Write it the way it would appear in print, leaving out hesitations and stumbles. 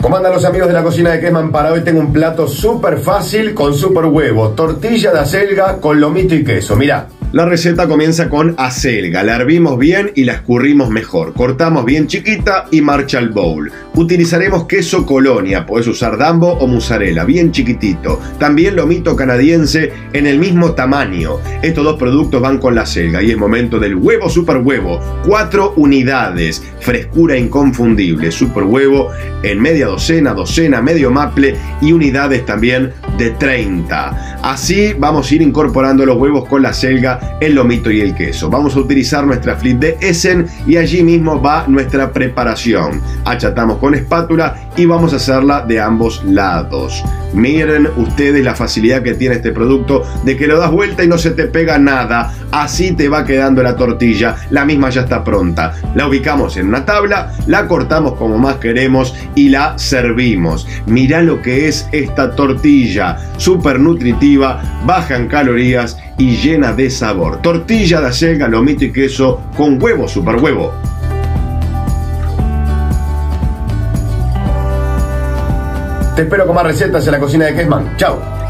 ¿Cómo andan los amigos de la cocina de Kesman? Para hoy tengo un plato súper fácil con súper huevo. Tortilla de acelga con lomito y queso. Mirá. La receta comienza con acelga, la hervimos bien y la escurrimos mejor. Cortamos bien chiquita y marcha al bowl. Utilizaremos queso Colonia, podés usar Dambo o mozzarella, bien chiquitito. También lomito canadiense en el mismo tamaño. Estos dos productos van con la acelga y es momento del huevo super huevo. 4 unidades, frescura inconfundible. Super huevo en media docena, medio maple y unidades también de 30. Así vamos a ir incorporando los huevos con la acelga, el lomito y el queso. Vamos a utilizar nuestra flip de Essen y allí mismo va nuestra preparación. Achatamos con espátula y vamos a hacerla de ambos lados. Miren ustedes la facilidad que tiene este producto de que lo das vuelta y no se te pega nada. Así te va quedando la tortilla. La misma ya está pronta. La ubicamos en una tabla, la cortamos como más queremos y la servimos. Mirá lo que es esta tortilla. Súper nutritiva, baja en calorías y llena de sabor. Tortilla de acelga, lomito y queso con huevo, super huevo. Te espero con más recetas en la cocina de Kesman. Chao.